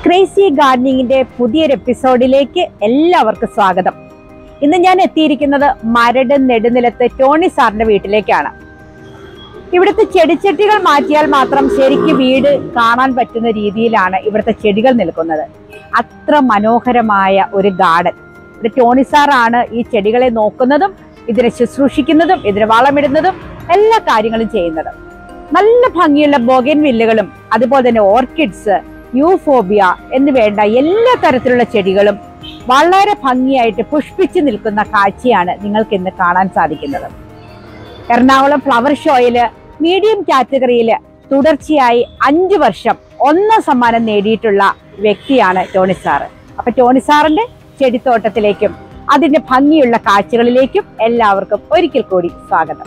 Crazy ഗാർഡനിങ്ങിന്റെ പുതിയൊരു എപ്പിസോഡിലേക്ക് എല്ലാവർക്കും സ്വാഗതം. ഇന്ന് ഞാൻ എത്തിയിരിക്കുന്നത് മരട് നെടുനിലത്ത് ടോണി സാറിന്റെ വീട്ടിലേക്കാണ്. ഇവിടുത്തെ ചെടിച്ചട്ടികൾ മാറ്റിയാൽ മാത്രം ശരിക്കും വീട് കാണാൻ പറ്റുന്ന രീതിയിലാണ് ഇവിടുത്തെ ചെടികൾ നിൽക്കുന്നത്. അത്ര മനോഹരമായ ഒരു ഗാർഡൻ. ഇവിടെ ടോണി സാറാണ് ഈ ചെടികളെ നോക്കുന്നതും ഇതിനെ ശുശ്രൂഷിക്കുന്നതും ഇതിന് വളമിടുന്നതും എല്ലാ കാര്യങ്ങളും ചെയ്യുന്നത്. നല്ല ഭംഗിയുള്ള ബൊഗൻവില്ലകളും അതുപോലെ തന്നെ ഓർക്കിഡ്സ്, യൂഫോബിയ എന്ന് വേണ്ട എല്ലാ തരത്തിലുള്ള ചെടികളും വളരെ ഭംഗിയായിട്ട് പുഷ്പിച്ചു നിൽക്കുന്ന കാഴ്ചയാണ് നിങ്ങൾക്ക് ഇന്ന് കാണാൻ സാധിക്കുന്നത്. എറണാകുളം ഫ്ലവർ ഷോയില് മീഡിയം കാറ്റഗറിയിൽ തുടർച്ചയായി 5 വർഷം 1 സമ്മാനം നേടിയിട്ടുള്ള വ്യക്തിയാണ് ടോണി സാറ്. അപ്പൊ ടോണി സാറിന്റെ ചെടിത്തോട്ടത്തിലേക്കും അതിന്റെ ഭംഗിയുള്ള കാഴ്ചകളിലേക്കും എല്ലാവർക്കും ഒരിക്കൽ കൂടി സ്വാഗതം.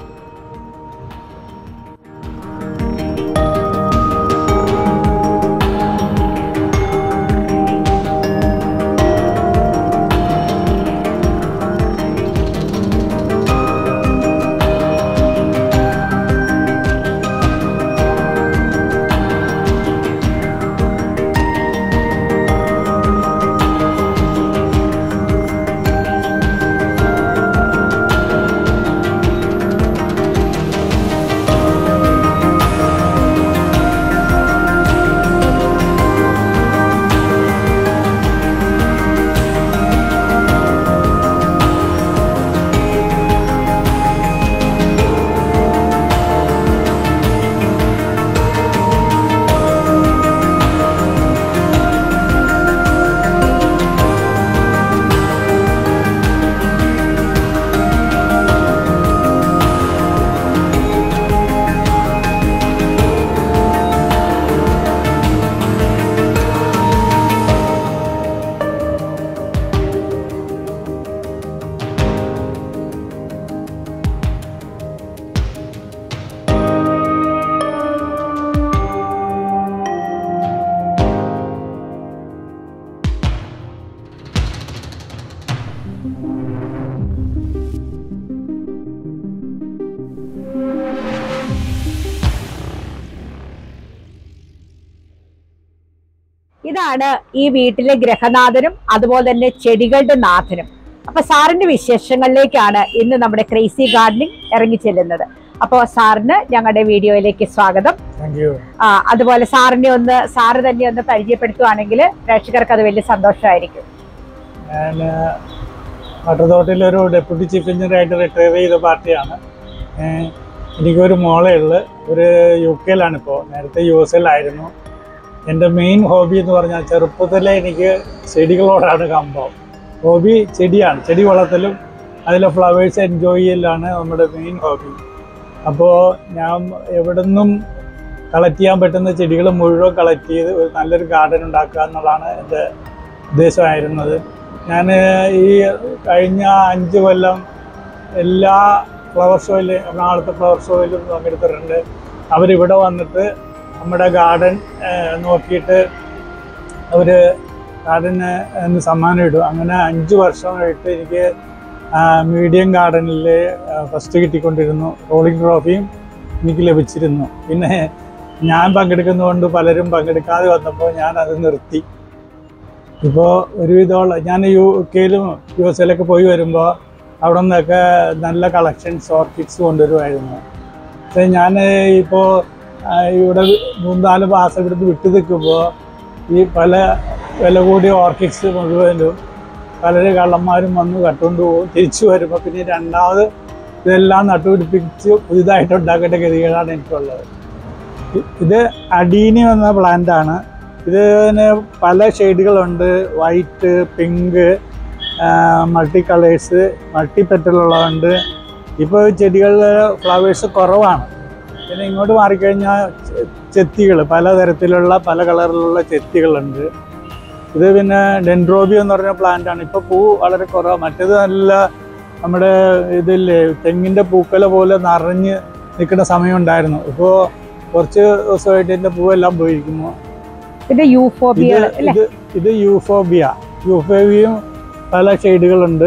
ഇതാണ് ഈ വീട്ടിലെ ഗ്രഹനാഥനും അതുപോലെ തന്നെ ചെടികളുടെ നാഥനും. അപ്പൊ സാറിന്റെ വിശേഷങ്ങളിലേക്കാണ് ഇന്ന് നമ്മുടെ ക്രേസി ഗാർഡനിങ് ഇറങ്ങി ചെല്ലുന്നത്. അപ്പൊ സാറിന് ഞങ്ങളുടെ വീഡിയോയിലേക്ക് സ്വാഗതം. അതുപോലെ സാറ് തന്നെ ഒന്ന് പരിചയപ്പെടുത്തുവാണെങ്കിൽ പ്രേക്ഷകർക്ക് അത് വലിയ സന്തോഷമായിരിക്കും. ഞാൻ വട്ടത്തോട്ടിലൊരു ഡെപ്യൂട്ടി ചീഫ് എഞ്ചിനീയർ ആയിട്ട് റിട്ടയർ ചെയ്ത പാർട്ടിയാണ്. എനിക്കൊരു മോളേ ഉള്ളു. ഒരു UK ലാണിപ്പോൾ. നേരത്തെ US ലായിരുന്നു. എൻ്റെ മെയിൻ ഹോബി എന്ന് പറഞ്ഞാൽ ചെറുപ്പത്തിലെ എനിക്ക് ചെടികളോടാണ് കമ്പം. ഹോബി ചെടിയാണ്. ചെടി വളർത്തലും അതിലെ ഫ്ലവേഴ്സ് എൻജോയ് ചെയ്യലാണ് നമ്മുടെ മെയിൻ ഹോബി. അപ്പോൾ ഞാൻ എവിടെ നിന്നും കളക്ട് ചെയ്യാൻ പറ്റുന്ന ചെടികൾ മുഴുവൻ കളക്ട് ചെയ്ത് ഒരു നല്ലൊരു ഗാർഡൻ ഉണ്ടാക്കുക എന്നുള്ളതാണ് എൻ്റെ ഉദ്ദേശമായിരുന്നത്. ഞാൻ ഈ കഴിഞ്ഞ 5 കൊല്ലം എല്ലാ ഫ്ലവർ ഷോയിലും എറണാകുളത്തെ ഫ്ലവർ ഷോയിലും പങ്കെടുത്തിട്ടുണ്ട്. അവരിവിടെ വന്നിട്ട് നമ്മുടെ ഗാർഡൻ നോക്കിയിട്ട് അവർ ഗാർഡന് സമ്മാനം ഇടും. അങ്ങനെ 5 വർഷമായിട്ട് എനിക്ക് മീഡിയം ഗാർഡനിൽ ഫസ്റ്റ് കിട്ടിക്കൊണ്ടിരുന്നു. റോളിംഗ് ട്രോഫിയും എനിക്ക് ലഭിച്ചിരുന്നു. പിന്നെ ഞാൻ പങ്കെടുക്കുന്നതുകൊണ്ട് പലരും പങ്കെടുക്കാതെ വന്നപ്പോൾ ഞാൻ അത് നിർത്തി. ഇപ്പോൾ ഒരുവിധമുള്ള ഞാൻ UK ലും US ലൊക്കെ പോയി വരുമ്പോൾ അവിടെ നിന്നൊക്കെ നല്ല കളക്ഷൻസ് ഓർക്കിഡ്സ് കൊണ്ടുവരുമായിരുന്നു. പക്ഷേ ഞാൻ ഇപ്പോൾ ഇവിടെ 3-4 മാസം ഇവിടുന്ന് വിട്ടു നിൽക്കുമ്പോൾ ഈ പല വില കൂടിയ ഓർക്കിഡ്സ് മുഴുവനും പലരും കള്ളന്മാരും വന്ന് കട്ടുകൊണ്ട് പോകും. തിരിച്ചു വരുമ്പോൾ പിന്നെ രണ്ടാമത് ഇതെല്ലാം നട്ടുപിടിപ്പിച്ച് പുതിയതായിട്ട് ഉണ്ടാക്കേണ്ട ഗതികളാണ് എനിക്കുള്ളത്. ഇത് അഡീനിയം എന്ന പ്ലാന്റാണ്. ഇതിന് പല ഷെയ്ഡുകളുണ്ട്. White, pink, multi colours, multi പെറ്റലുള്ളതുണ്ട്. ഇപ്പോൾ ചെടികളിൽ ഫ്ലവേഴ്സ് കുറവാണ്. പിന്നെ ഇങ്ങോട്ട് മാറിക്കഴിഞ്ഞാൽ ചെത്തികൾ, പലതരത്തിലുള്ള പല കളറിലുള്ള ചെത്തികളുണ്ട്. ഇത് പിന്നെ ഡെൻഡ്രോബിയം എന്ന് പറഞ്ഞ പ്ലാന്റാണ്. ഇപ്പോൾ പൂ വളരെ കുറവാണ്. മറ്റേത് നല്ല നമ്മുടെ ഇതില്ലേ തെങ്ങിൻ്റെ പൂക്കല പോലെ നിറഞ്ഞ് നിൽക്കുന്ന സമയം ഉണ്ടായിരുന്നു. ഇപ്പോൾ കുറച്ച് ദിവസമായിട്ട് ഇതിൻ്റെ പൂവെല്ലാം പോയിരിക്കുന്നു. ഇത് യൂഫോബിയയും പല ഷെയ്ഡുകളുണ്ട്.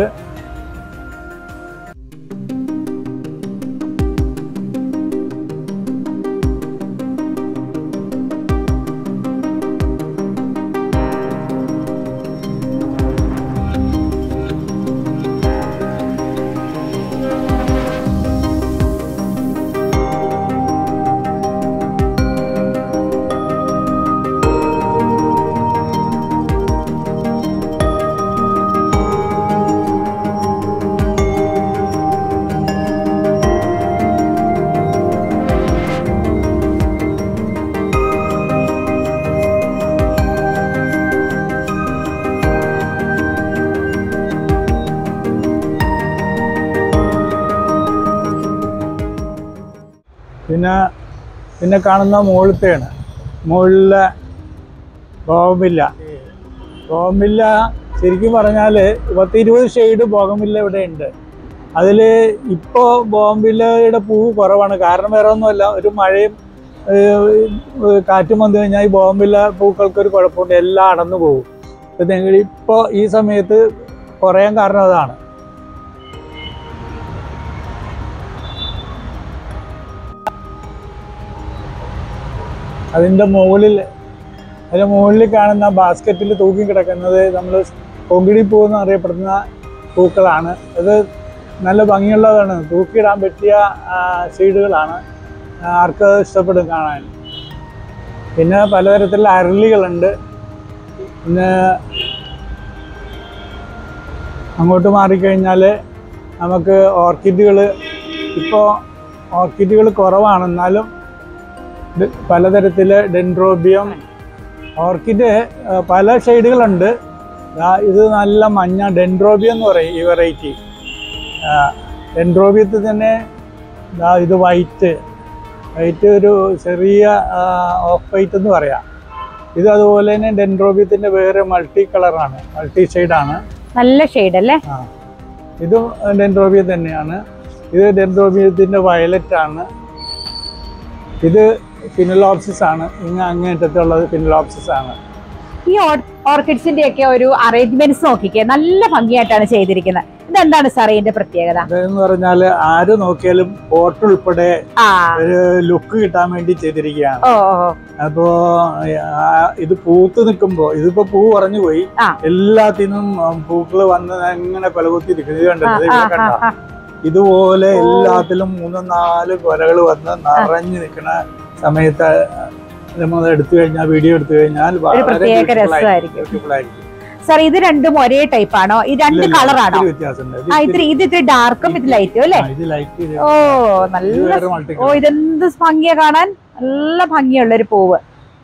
പിന്നെ കാണുന്ന മുകളിലത്തെയാണ്, മുകളിലെ ബോഗൻവില്ല ശരിക്കും പറഞ്ഞാൽ 10-20 ഷെയ്ഡ് ബോഗൻവില്ല ഇവിടെ ഉണ്ട്. അതിൽ ഇപ്പോൾ ബോഗൻവില്ലയുടെ പൂവ് കുറവാണ്. കാരണം വേറെ ഒന്നുമല്ല, ഒരു മഴയും കാറ്റും വന്നു കഴിഞ്ഞാൽ ഈ ബോഗൻവില്ല പൂക്കൾക്കൊരു കുഴപ്പമുണ്ട്, എല്ലാം അടന്നു പോകും. ഇപ്പോൾ ഈ സമയത്ത് കുറയാൻ കാരണം അതാണ്. അതിൻ്റെ മുകളിൽ കാണുന്ന ബാസ്ക്കറ്റിൽ തൂക്കി കിടക്കുന്നത് നമ്മൾ കൊങ്കിടി പൂ എന്ന് അറിയപ്പെടുന്ന പൂക്കളാണ്. അത് നല്ല ഭംഗിയുള്ളതാണ്, തൂക്കിയിടാൻ പറ്റിയ സീഡുകളാണ്, ആർക്ക് ഇഷ്ടപ്പെടും കാണാൻ. പിന്നെ പലതരത്തിലുള്ള അരളികളുണ്ട്. പിന്നെ അങ്ങോട്ട് മാറിക്കഴിഞ്ഞാൽ നമുക്ക് ഓർക്കിഡുകൾ കുറവാണ്, എന്നാലും പലതരത്തിൽ ഡെൻഡ്രോബിയം ഓർക്കിഡ് പല ഷെയ്ഡുകളുണ്ട്. ഇത് നല്ല മഞ്ഞ ഡെൻഡ്രോബിയം എന്ന് പറയും ഈ വെറൈറ്റി. ഡെൻഡ്രോബിയത്തിൽ തന്നെ ഇത് വൈറ്റ് ഒരു ചെറിയ ഓഫ് വൈറ്റ് എന്ന് പറയാം. ഇത് അതുപോലെ തന്നെ ഡെൻഡ്രോബിയത്തിൻ്റെ വേറെ മൾട്ടി കളറാണ്, മൾട്ടി ഷെയ്ഡാണ്, നല്ല ഷെയ്ഡ് അല്ലേ. ഇതും ഡെൻഡ്രോബിയം തന്നെയാണ്. ഇത് ഡെൻഡ്രോബിയത്തിൻ്റെ വയലറ്റ് ആണ്. ഇത് ഫിനലോപ്സിസ് ആണ്, അങ്ങേറ്റത്തുള്ളത് ഫിനലോപ്സിസ് ആണ്. ഈ ഓർക്കിഡ്സിന്റെ ഒക്കെ ഒരു അറേഞ്ച്മെന്റ്സ് നോക്കിക്കേ, നല്ല ഭംഗിയായിട്ടാണ് ചെയ്തിരിക്കുന്നത്. ഇതെന്താണ് സാറേ ഇതിന്റെ പ്രത്യേകത? അതെന്ന് പറഞ്ഞാൽ ആര് നോക്കിയാലും പോട്ട് ഉൾപ്പെടെ ഒരു ലുക്ക് കിട്ടാൻ വേണ്ടി ചെയ്തിരിക്കുകയാണ്. അപ്പോ ഇത് പൂത്ത് നിൽക്കുമ്പോ, ഇതിപ്പോ പൂ പറഞ്ഞു പോയി, എല്ലാത്തിനും പൂക്കള് വന്ന് എങ്ങനെ കൊലകുത്തി നിൽക്കുന്നത് കണ്ടോ? ഇതുപോലെ എല്ലാത്തിലും 3-4 കൊലകൾ വന്ന് നിറഞ്ഞു നിൽക്കുന്ന സമയത്ത് നമ്മൾ വീഡിയോ എടുത്തു കഴിഞ്ഞാൽ വളരെ ബ്യൂട്ടിഫുൾ ആയിരിക്കും. സാർ ഇത് രണ്ടും ഒരേ ടൈപ്പ് ആണോ? ഈ രണ്ട് കളറാണോ? ഇത് ഇത്തിരി ഡാർക്കും ഇത് ലൈറ്റും അല്ലേ? ഓ നല്ല, ഇതെന്ത് ഭംഗിയാ കാണാൻ, നല്ല ഭംഗിയുള്ള ഒരു പൂവ്.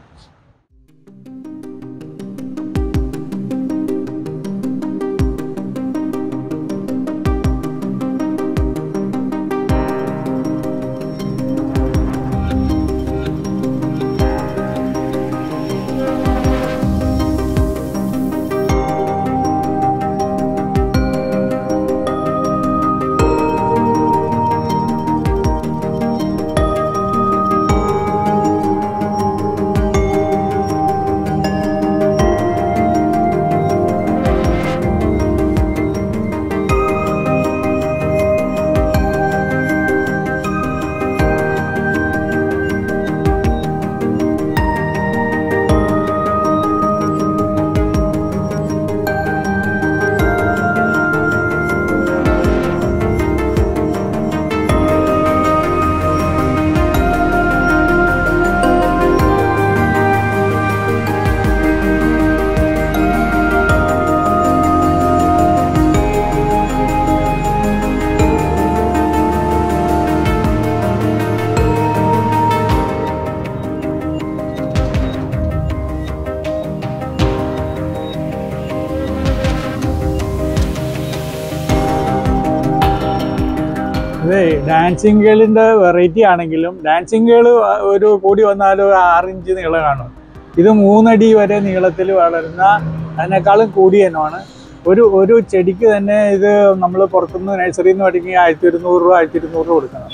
അതെ, ഡാൻസിങ് ഗേളിൻ്റെ വെറൈറ്റി ആണെങ്കിലും ഡാൻസിങ് ഗേൾ ഒരു കൂടി വന്നാലും 6 ഇഞ്ച് നീളം കാണും. ഇത് 3 അടി വരെ നീളത്തിൽ വളരുന്ന, അതിനേക്കാളും കൂടിയ ഇനമാണ്. ഒരു ചെടിക്ക് തന്നെ ഇത് നമ്മൾ പുറത്തുനിന്ന് നഴ്സറിയിൽ നിന്ന് മേടിക്കുക 1200 രൂപ 1200 രൂപ കൊടുക്കണം.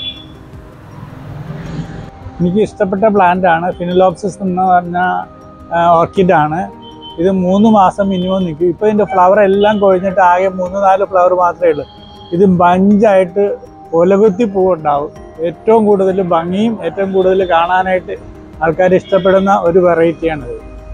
എനിക്ക് ഇഷ്ടപ്പെട്ട പ്ലാന്റാണ് ഫിനലോപ്സിസ് എന്ന് പറഞ്ഞ ഓർക്കിഡാണ്. ഇത് 3 മാസം മിനിമം നിൽക്കും. ഇപ്പോൾ ഇതിൻ്റെ ഫ്ലവർ എല്ലാം കൊഴിഞ്ഞിട്ട് ആകെ 3-4 ഫ്ലവർ മാത്രമേ ഉള്ളൂ. ഇത് ബഞ്ചായിട്ട് കൊലകുത്തി പൂവുണ്ടാവും. ഏറ്റവും കൂടുതൽ ഭംഗിയും ഏറ്റവും കൂടുതൽ കാണാനായിട്ട് ആൾക്കാർ ഇഷ്ടപ്പെടുന്ന ഒരു വെറൈറ്റിയാണിത്.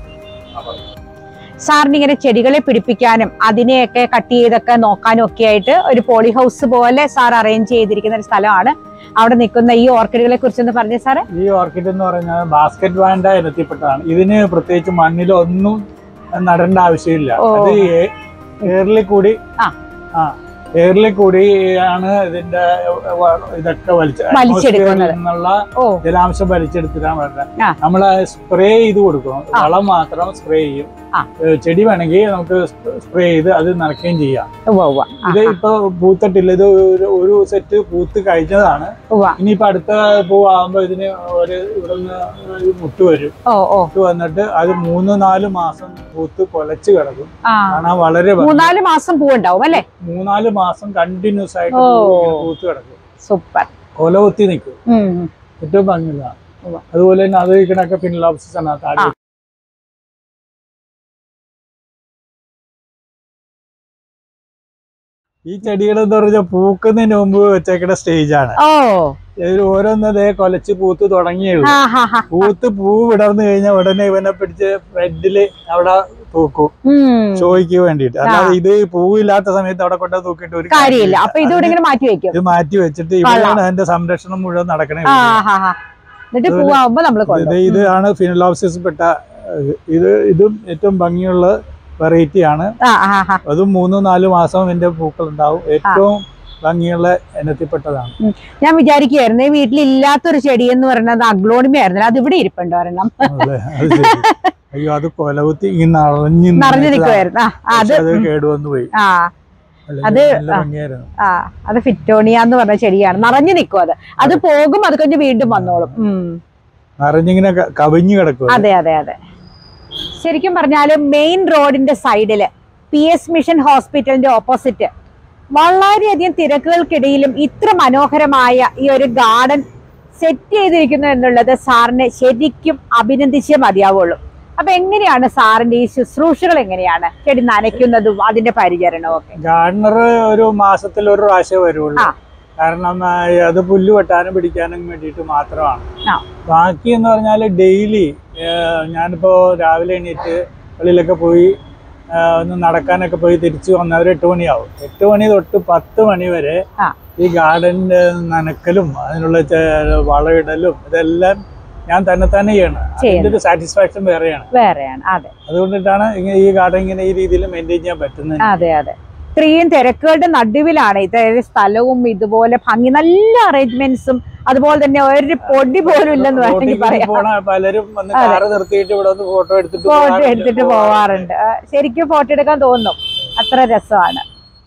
സാറിന് ഇങ്ങനെ ചെടികളെ പിടിപ്പിക്കാനും അതിനെയൊക്കെ കട്ട് ചെയ്തൊക്കെ നോക്കാനും ഒക്കെ ആയിട്ട് ഒരു പോളി ഹൗസ് പോലെ സാർ അറേഞ്ച് ചെയ്തിരിക്കുന്ന ഒരു സ്ഥലമാണ്. അവിടെ നിൽക്കുന്ന ഈ ഓർക്കിഡുകളെ കുറിച്ചൊന്ന് പറഞ്ഞേ സാറേ. ഈ ഓർക്കിഡ് എന്ന് പറഞ്ഞാൽ ബാസ്ക്കറ്റ് വാൻഡ ഇനത്തിൽപ്പെട്ടതാണ്. ഇതിന് പ്രത്യേകിച്ച് മണ്ണിലൊന്നും നടേണ്ട ആവശ്യമില്ല. അത് എയറിൽ കൂടി എയറിൽ കൂടിയാണ് ഇതിന്റെ ഇതൊക്കെ നിന്നുള്ള ജലാംശം വലിച്ചെടുത്തിട്ടാണ് വേണ്ടത്. നമ്മള് സ്പ്രേ ചെയ്ത് കൊടുക്കണം, വളം മാത്രം സ്പ്രേ ചെയ്യും. ചെടി വേണമെങ്കിൽ നമുക്ക് സ്പ്രേ ചെയ്ത് അത് നനയ്ക്കുകയും ചെയ്യാം. ഇത് ഇപ്പൊ പൂത്തിട്ടില്ല, ഇത് ഒരു സെറ്റ് പൂത്ത് കഴിഞ്ഞതാണ്. ഇനിയിപ്പോ അടുത്ത പൂവാകുമ്പോ ഇതിന് ഇവിടുന്ന് മുട്ട് വരും. മുട്ട് വന്നിട്ട് അത് 3-4 മാസം പൂത്ത് കൊലച്ച് കിടക്കും. കാണാൻ വളരെ 3-4 മാസം പൂവുണ്ടാവും അല്ലേ? 3-4 മാസം കണ്ടിന്യൂസ് ആയിട്ട് പൂത്ത് കിടക്കും. സൂപ്പർ. കൊല കുത്തി നിൽക്കും, ഏറ്റവും ഭംഗിയുള്ള. അതുപോലെ തന്നെ അത് ഇരിക്കണൊക്കെ ഫിനോപ്സിസ് ആണ്. താഴെ ഈ ചെടികൾ എന്ന് പറഞ്ഞാൽ പൂക്കുന്നതിന് മുമ്പ് വെച്ചേക്കുന്ന സ്റ്റേജാണ്. ഓരോന്നത് കൊലച്ച് പൂത്ത് തുടങ്ങിയുള്ളൂ. പൂ വിടർന്നു കഴിഞ്ഞാൽ ഉടനെ ഇവനെ പിടിച്ച് ബെഡില് അവിടെ തൂക്കും, ഷോയ്ക്ക് വേണ്ടിട്ട്. അല്ലാതെ ഇത് പൂവില്ലാത്ത സമയത്ത് അവിടെ കൊണ്ട് തൂക്കിട്ട് ഒരു കാര്യമില്ല. ഇത് മാറ്റി വെച്ചിട്ട് ഇവിടെയാണ് അതിന്റെ സംരക്ഷണം മുഴുവൻ നടക്കണേ. ഇതാണ് ഫിനോപ്സിസ് പെട്ട. ഇതും ഏറ്റവും ഭംഗിയുള്ള വെറൈറ്റി ആണ്. അതും 3-4 മാസം എന്റെ പൂക്കൾ ഉണ്ടാവും. ഏറ്റവും ഭംഗിയുള്ള ഇനത്തിൽപ്പെട്ടതാണ്. ഞാൻ വിചാരിക്കുകയായിരുന്നു വീട്ടിലില്ലാത്തൊരു ചെടി എന്ന് പറയുന്നത് അഗ്ലോണിമ ആയിരുന്നു. അത് ഇവിടെ ഇരിപ്പുണ്ടോ ഒരെണ്ണം? അയ്യോ, അത് കൊലകുത്തി നിറഞ്ഞു നിൽക്കുമായിരുന്നു. അത് കേടുവന്നു പോയി. അത് ഫിറ്റോണിയ എന്ന് പറഞ്ഞ ചെടിയാണ്. നിറഞ്ഞു നിൽക്കും. അത് പോകും, അത് കഴിഞ്ഞ് വീണ്ടും വന്നോളും. നിറഞ്ഞിങ്ങനെ കവിഞ്ഞു കിടക്കും. അതെ അതെ അതെ. ശരിക്കും പറഞ്ഞാല് മെയിൻ റോഡിന്റെ സൈഡില് PS മിഷൻ ഹോസ്പിറ്റലിന്റെ ഓപ്പോസിറ്റ് വളരെയധികം തിരക്കുകൾക്കിടയിലും ഇത്ര മനോഹരമായ ഈ ഒരു ഗാർഡൻ സെറ്റ് ചെയ്തിരിക്കുന്നു എന്നുള്ളത് സാറിനെ ശരിക്കും അഭിനന്ദിച്ചേ മതിയാവുള്ളൂ. അപ്പൊ എങ്ങനെയാണ് സാറിന്റെ ഈ ശുശ്രൂഷകൾ, എങ്ങനെയാണ് ചെടി നനയ്ക്കുന്നതും അതിന്റെ പരിചരണവും ഒക്കെ? ഗാർഡനർ ഒരു മാസത്തിൽ ഒരു പ്രാവശ്യം വരുള്ളൂ. കാരണം അത് പുല്ല് വെട്ടാനും പിടിക്കാനും വേണ്ടിയിട്ട് മാത്രമാണ്. ബാക്കി എന്ന് പറഞ്ഞാൽ ഡെയിലി ഞാനിപ്പോ രാവിലെ എണീറ്റ് വെളിയിലൊക്കെ പോയി ഒന്ന് നടക്കാനൊക്കെ പോയി തിരിച്ചു വന്ന ഒരു 8 മണിയാവും. 8 മണി തൊട്ട് 10 മണി വരെ ഈ ഗാർഡന്റെ നനക്കലും അതിനുള്ള വളമിടലും ഇതെല്ലാം ഞാൻ തന്നെ ചെയ്യണം. അതിന്റെ ഒരു സാറ്റിസ്ഫാക്ഷൻ വേറെയാണ്. അതുകൊണ്ടിട്ടാണ് ഈ ഗാർഡൻ ഇങ്ങനെ ഈ രീതിയിൽ മെയിൻറ്റെയിൻ ചെയ്യാൻ പറ്റുന്നത്. അതെ അതെ. ഇത്രയും തിരക്കുകളുടെ നടുവിലാണ് ഇത്രയും സ്ഥലവും ഇതുപോലെ ഭംഗി, നല്ല അറേഞ്ച്മെന്റ്സും, അതുപോലെ തന്നെ ഒരു പൊടി പോലും ഇല്ലെന്ന് വേണമെങ്കിൽ പറയാം. പലരും ഫോട്ടോ എടുത്തിട്ട് പോവാറുണ്ട്. ശരിക്കും ഫോട്ടോ എടുക്കാൻ തോന്നും, അത്ര രസമാണ്.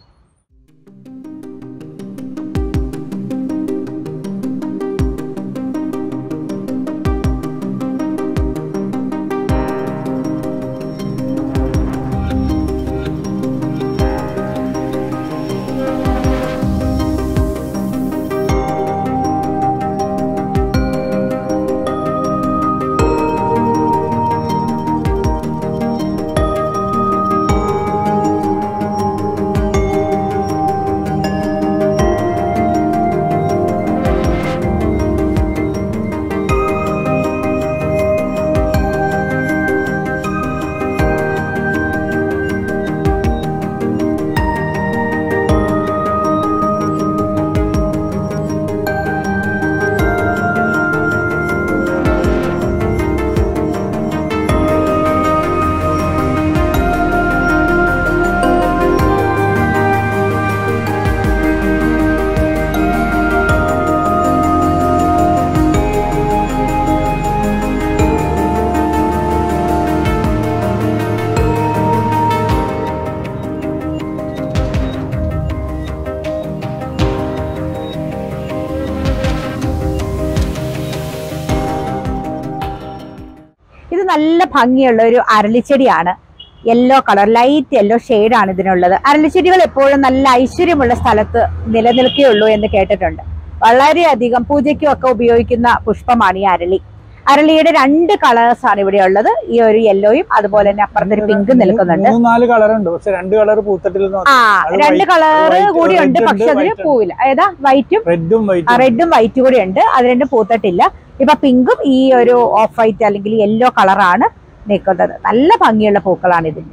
ഇത് നല്ല ഭംഗിയുള്ള ഒരു അരളിച്ചെടിയാണ്. യെല്ലോ കളർ, ലൈറ്റ് യെല്ലോ ഷെയ്ഡാണ് ഇതിനുള്ളത്. അരളിച്ചെടികൾ എപ്പോഴും നല്ല ഐശ്വര്യമുള്ള സ്ഥലത്ത് നിലനിൽക്കുകയുള്ളൂ എന്ന് കേട്ടിട്ടുണ്ട്. വളരെയധികം പൂജയ്ക്കും ഒക്കെ ഉപയോഗിക്കുന്ന പുഷ്പമാണ് ഈ അരളി. അരളിയുടെ 2 കളേഴ്സ് ആണ് ഇവിടെ ഉള്ളത്. ഈ ഒരു യെല്ലോയും അതുപോലെ തന്നെ അപ്പുറത്തൊരു പിങ്ക് നിൽക്കുന്നുണ്ട്. 3-4 കളർ ഉണ്ട്, പക്ഷെ 2 കളർ പൂത്തിട്ടില്ല. 2 കളർ കൂടി ഉണ്ട്, പക്ഷെ അതിന് പൂവില്ല. ഏതാ? റെഡും വൈറ്റും കൂടി ഉണ്ട്. അത് രണ്ടും പൂത്തിട്ടില്ല. ഇപ്പൊ പിങ്കും ഈ ഒരു ഓഫ് വൈറ്റ് അല്ലെങ്കിൽ യെല്ലോ കളറാണ് നിൽക്കുന്നത്. നല്ല ഭംഗിയുള്ള പൂക്കളാണ് ഇതിന്റെ.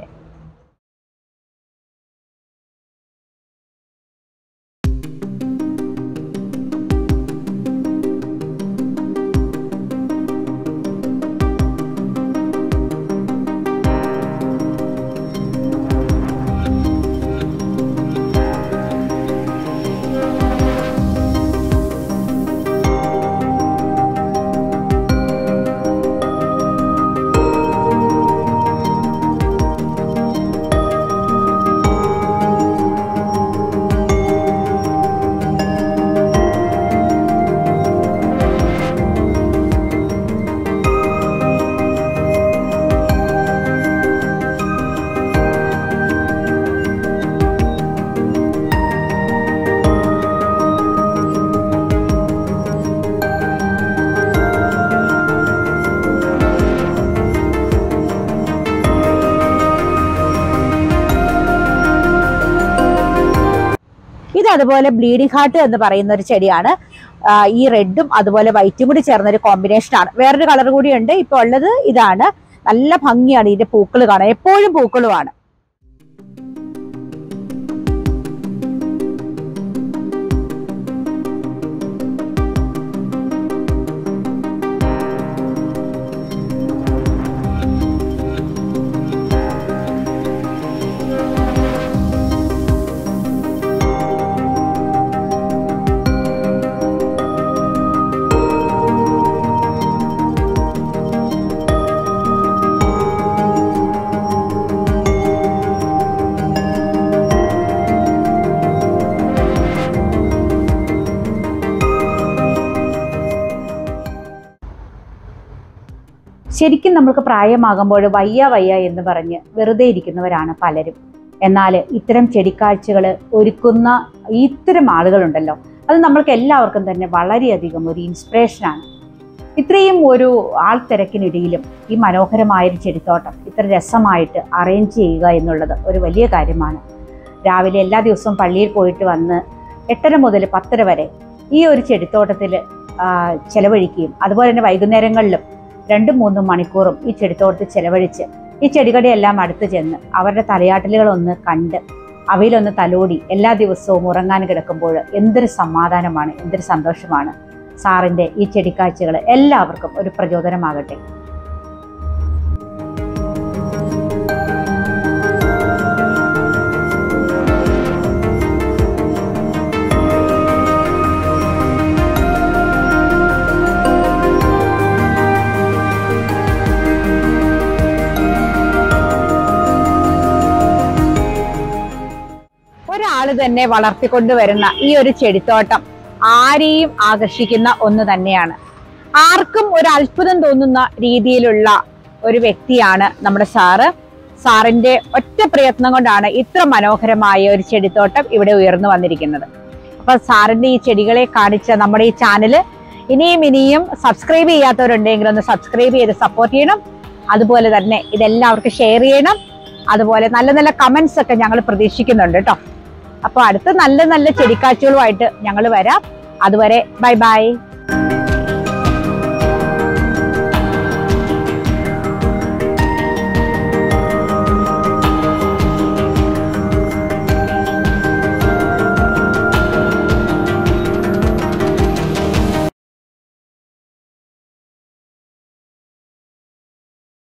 അതുപോലെ ബ്ലീഡിംഗ് ഹാർട്ട് എന്ന് പറയുന്ന ഒരു ചെടിയാണ്. ഈ റെഡും അതുപോലെ വൈറ്റും കൂടി ചേർന്ന ഒരു കോമ്പിനേഷനാണ്. വേറൊരു കളർ കൂടിയുണ്ട്. ഇപ്പോൾ ഉള്ളത് ഇതാണ്. നല്ല ഭംഗിയാണ് ഇതിന്റെ പൂക്കൾ കാണാൻ, എപ്പോഴും പൂക്കളുമാണ്. ശരിക്കും നമ്മൾക്ക് പ്രായമാകുമ്പോൾ വയ്യ എന്ന് പറഞ്ഞ് വെറുതെ ഇരിക്കുന്നവരാണ് പലരും. എന്നാൽ ഇത്തരം ചെടിക്കാഴ്ചകൾ ഒരുക്കുന്ന ഇത്തരം ആളുകളുണ്ടല്ലോ, അത് നമ്മൾക്ക് എല്ലാവർക്കും തന്നെ വളരെയധികം ഒരു ഇൻസ്പിറേഷനാണ്. ഇത്രയും ഒരു ആൾത്തിരക്കിനിടയിലും ഈ മനോഹരമായൊരു ചെടിത്തോട്ടം ഇത്ര രസമായിട്ട് അറേഞ്ച് ചെയ്യുക എന്നുള്ളത് ഒരു വലിയ കാര്യമാണ്. രാവിലെ എല്ലാ ദിവസവും പള്ളിയിൽ പോയിട്ട് വന്ന് 8:30 മുതൽ 10:30 വരെ ഈ ഒരു ചെടിത്തോട്ടത്തിൽ ചെലവഴിക്കുകയും അതുപോലെ തന്നെ വൈകുന്നേരങ്ങളിലും 2-3 മണിക്കൂറും ഈ ചെടിത്തോട്ടത്തിൽ ചെലവഴിച്ച് ഈ ചെടികളുടെ എല്ലാം അടുത്ത് ചെന്ന് അവരുടെ തലയാട്ടലുകളൊന്ന് കണ്ട് അവയിലൊന്ന് തലോടി എല്ലാ ദിവസവും ഉറങ്ങാൻ കിടക്കുമ്പോൾ എന്തൊരു സമാധാനമാണ്, എന്തൊരു സന്തോഷമാണ്. സാറിൻ്റെ ഈ ചെടിക്കാഴ്ചകൾ എല്ലാവർക്കും ഒരു പ്രചോദനമാകട്ടെ. ഒരാൾ തന്നെ വളർത്തിക്കൊണ്ടുവരുന്ന ഈ ഒരു ചെടിത്തോട്ടം ആരെയും ആകർഷിക്കുന്ന ഒന്ന് തന്നെയാണ്. ആർക്കും ഒരു അത്ഭുതം തോന്നുന്ന രീതിയിലുള്ള ഒരു വ്യക്തിയാണ് നമ്മുടെ സാറ്. സാറിന്റെ ഒറ്റ പ്രയത്നം കൊണ്ടാണ് ഇത്ര മനോഹരമായ ഒരു ചെടിത്തോട്ടം ഇവിടെ ഉയർന്നു വന്നിരിക്കുന്നത്. അപ്പൊ സാറിന്റെ ഈ ചെടികളെ കാണിച്ച നമ്മുടെ ഈ ചാനല് ഇനിയും സബ്സ്ക്രൈബ് ചെയ്യാത്തവരുണ്ടെങ്കിൽ ഒന്ന് സബ്സ്ക്രൈബ് ചെയ്ത് സപ്പോർട്ട് ചെയ്യണം. അതുപോലെ തന്നെ ഇതെല്ലാവർക്കും ഷെയർ ചെയ്യണം. അതുപോലെ നല്ല നല്ല കമന്റ്സ് ഒക്കെ ഞങ്ങൾ പ്രതീക്ഷിക്കുന്നുണ്ട് കേട്ടോ. അപ്പോൾ അടുത്ത നല്ല നല്ല ചെടിക്കാഴ്ചകളുമായിട്ട് ഞങ്ങൾ വരാം. അതുവരെ ബൈ ബൈ.